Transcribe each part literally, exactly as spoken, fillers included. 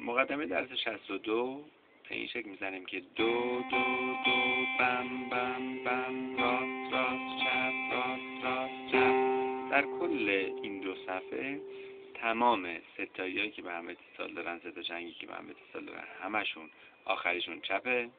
مقدمه درس شصت و دو به این شکل میزنیم که دو دو دو بم بم بم راست راست چپ راست راست چپ. در کل این دو صفحه تمام ستایی‌هایی که به هم اتصال دارن، ستا چنگی که به هم اتصال دارن، همشون آخریشون چپه.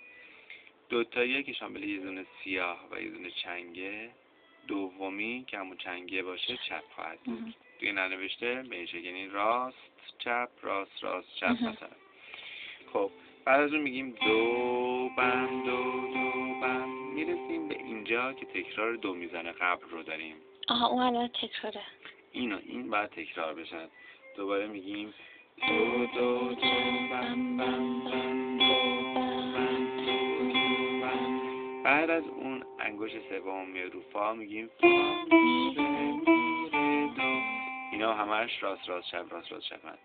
دوتایی که شامل یه دونه سیاه و یه دونه چنگه، دومی که همون چنگه باشه چپ خواهد بود. دیگه ننوشته به این شکل، یعنی راست چپ راست راست چپ مثلا. خب بعد از اون میگیم دو بم دو دو بم، میرسیم به اینجا که تکرار دو میزنه قبل رو داریم. آها اون الان تکراره. اینو این باید تکرار بشن. دوباره میگیم دو دو دو بم بم بم دو بم دو دو بم. بعد از اون انگشت سوم میاد رو فا، میگیم فا میره میره دو. اینا همش راست راست چپ راست راست چپن.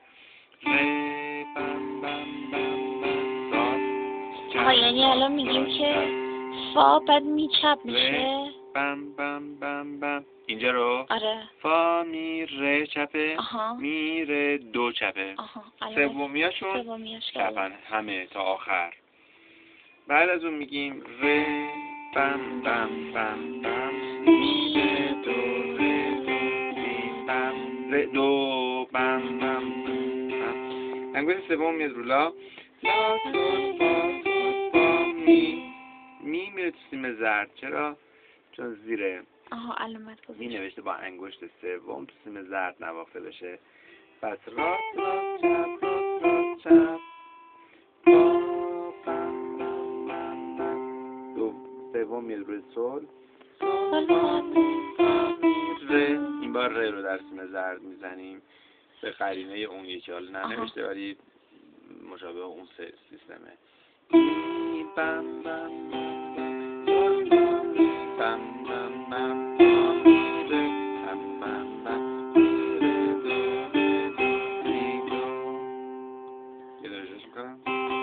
ره بم بم بم بم راست چپ. آها یعنی الان میگیم که فا بعد می چپ میشه. بم بم بم بم اینجا رو. آره. فا می ره چپه. آها. می ره دو چپه. آها. سومیاشون سومیاش چپن همه تا آخر. بعد از اون میگیم ره بم بم بم بم می ره دو ره دو می بم ره دو بم بم بم. انگشت سوم میاد رو لا. لا سول فا سول فا می. می میره تو سیم زرد. چرا؟ چون زیره آها علامت گذاشت. می نوشته با انگشت سوم تو سیم زرد نواخته بشه. پس راست راست چپ راست راست چپ. فا بم بم بم بم. دو سوم میاد روی سول. سول فا می فا می ره. این بار ره رو در سیم زرد میزنیم به قرینه اون یکی، حالا ننوشته ولی مشابه اون سه سیستمه. می بم بم بم سول فا می بم بم بم فا می ره بم بم بم می ره دو ره دو می دو. یه درجهش میکنم.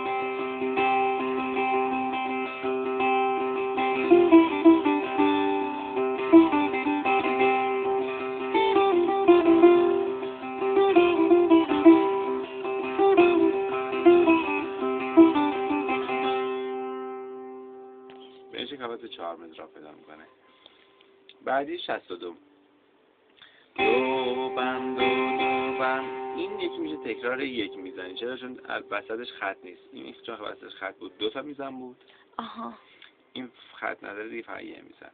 به این شکل حالت چهار متر را پیدا میکنه. بعدی شصت و دو. دو بم دو دو بم. این یکی میشه تکرار یک میزنی. چرا؟ چون وسطش خط نیست. این چون وسطش خط بود دو تا میزن بود. آها. این خط نداره دیگه، فقط یه میزنه.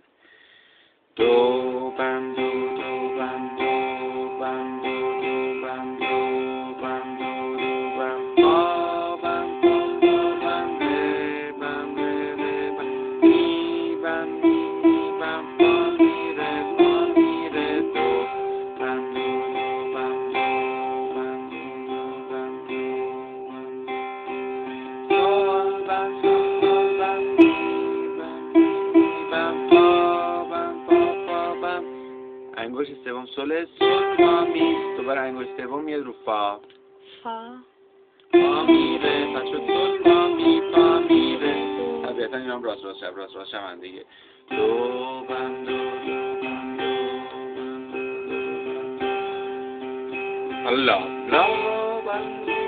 دو بم دو دو بم دو بم دو دو بم دو بم دو دو بم. فا بم فا فا بم ره بم ره ره بم. می بم می می بم فا می ره فا می ره دو بم دو دو بم دو بم دو دو بم دو بم. سول بم سول سول بم می بم می می بم فا بم فا فا بم. انگشت سوم سول سول فا می. دوباره انگشت سوم میاد رو فا. فا فا می ره. پس شد سول فا می فا می ره. طبیعتا این هم راست راست شب راست راست شب هم دیگه. دو بم دو دو بم دو بم دو دو بم. حالا لا بم دو.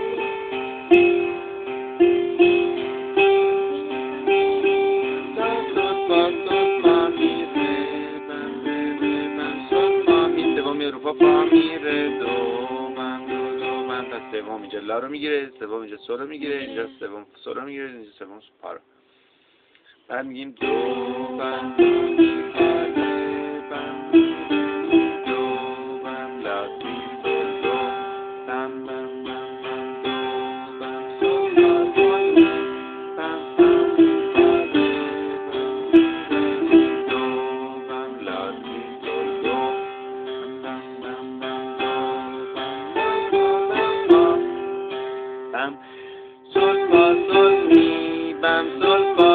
لا سول فا سول فا می ره بم ره ره بم سول فا می. سوم میاد رو فا فا می ره دو بم دو دو بم. پس سوم اینجا لا رو میگیره، سوم اینجا سول رو میگیره، اینجا سوم سول رو میگیره، اینجا سوم فا رو. بعد میگیم دو بم می فا ره بم دو بم لا سی سول دو بم بم بم بم دو بم سول لا سول بم بم فا ره بم دو بم لا سی سول دو بم بم بم دو بم دو بم فا بم سول فا سول می بم سول فا